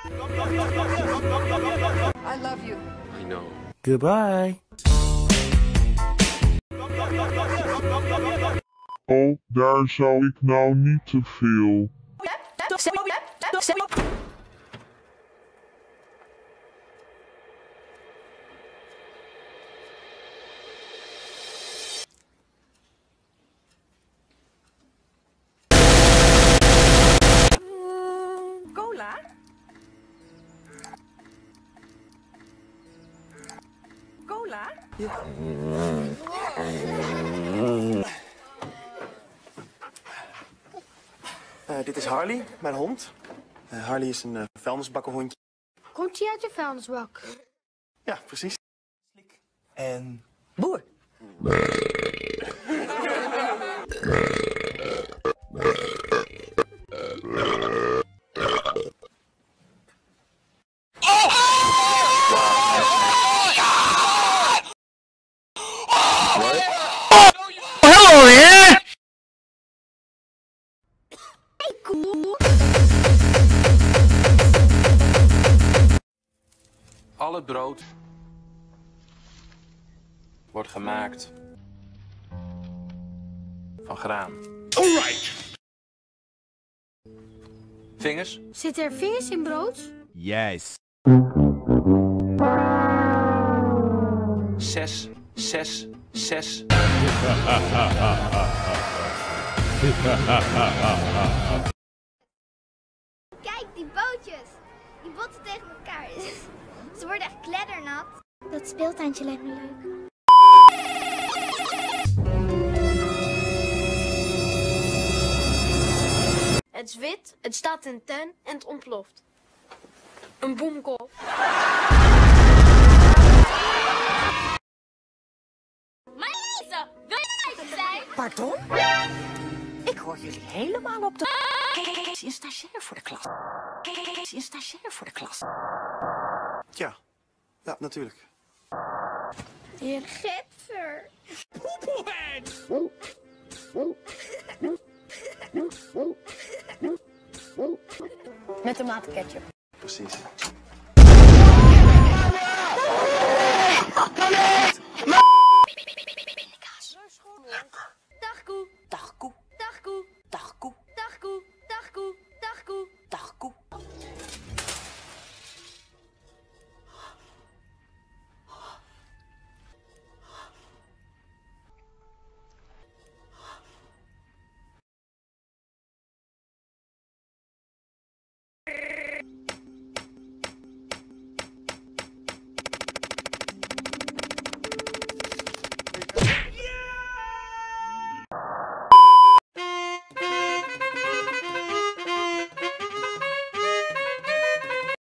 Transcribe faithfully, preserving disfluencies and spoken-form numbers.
I love you. I know. Goodbye. Oh, daar zou ik nou niet te veel. Cola? Cola? Uh, dit is Harley, mijn hond. Uh, Harley is een uh, vuilnisbakkenhondje. Komt hij uit de vuilnisbak? Ja, precies. En... Boer. Hello there! Hey, cool. Al het brood wordt gemaakt van graan. Alright! Vingers? Zitten er vingers in brood? Yes. Zes, zes, zes. Kijk, die bootjes. Die botten tegen elkaar. Ze worden echt kleddernat. Dat speeltuintje lijkt me leuk. Het is wit, het staat in een tuin en het ontploft. Een boomkop. Marliese, wil je erbij zijn? Pardon? Ik hoor jullie helemaal op de... Kees is stagiair voor de klas. Kees is stagiair voor de klas. Ja, ja, natuurlijk. Je getver. Met tomatenketchup. Precies.